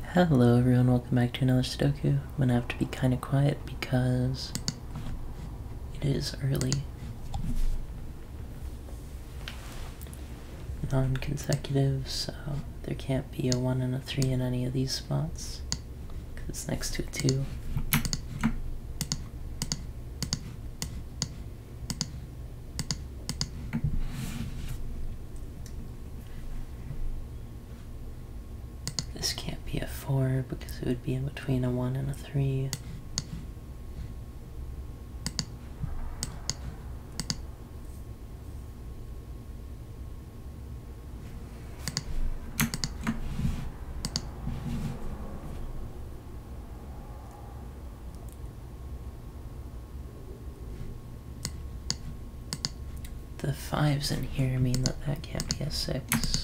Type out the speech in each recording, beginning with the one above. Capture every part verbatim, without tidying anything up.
Hello everyone, welcome back to another Sudoku. I'm gonna have to be kind of quiet because it is early. Non-consecutive, so there can't be a one and a three in any of these spots because it's next to a two. This can't be a four because it would be in between a one and a three. The fives in here mean that that can't be a six.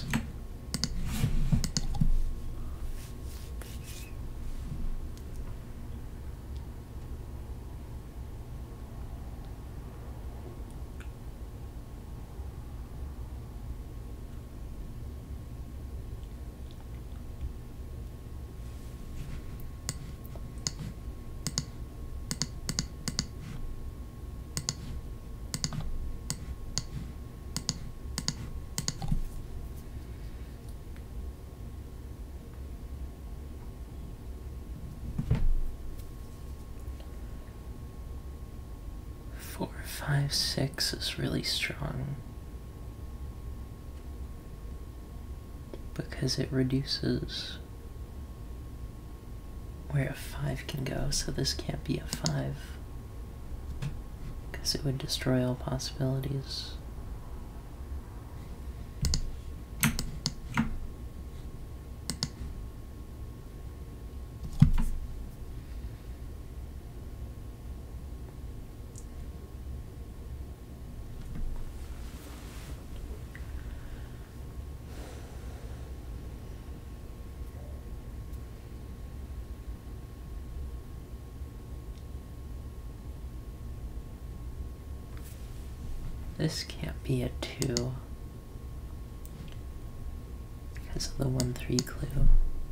Four, five, six is really strong because it reduces where a five can go, so this can't be a five because it would destroy all possibilities. This can't be a two because of the one three clue.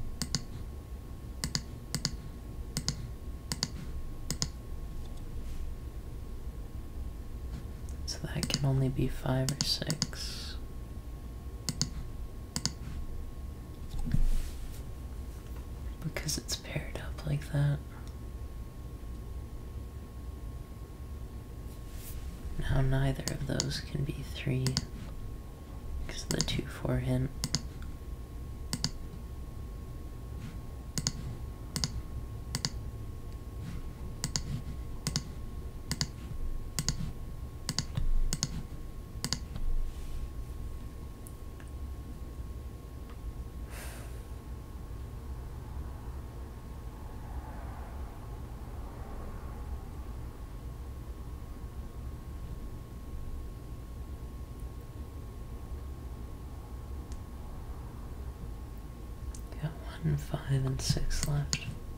So that can only be five or six. Because it's paired up like that. Now neither of those can be three because of the two four hint. And five and six left.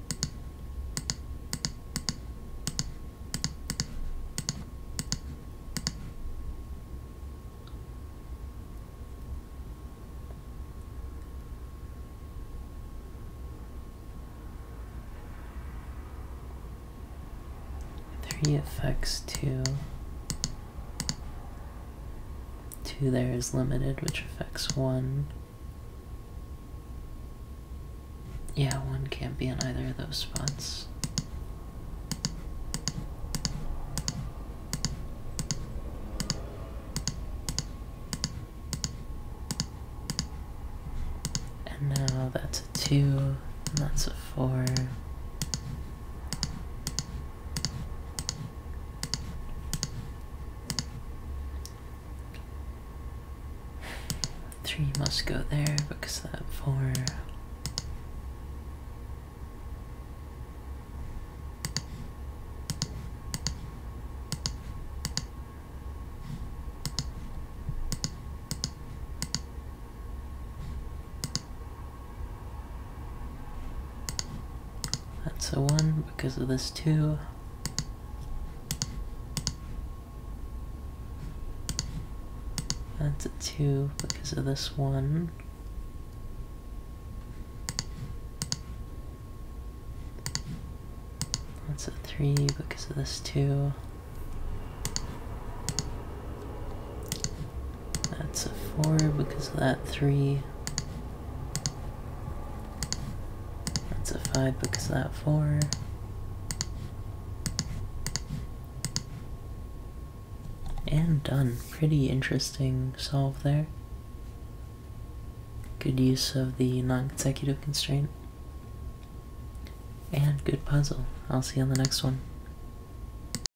Three affects two. Two there is limited, which affects one. Yeah, one can't be in either of those spots. And now that's a two, and that's a four. Three must go there because that four. That's a one because of this two. That's a two because of this one. three because of this two. That's a four because of that three. That's a five because of that four. And done. Pretty interesting solve there. Good use of the non-consecutive constraint. And good puzzle. I'll see you on the next one.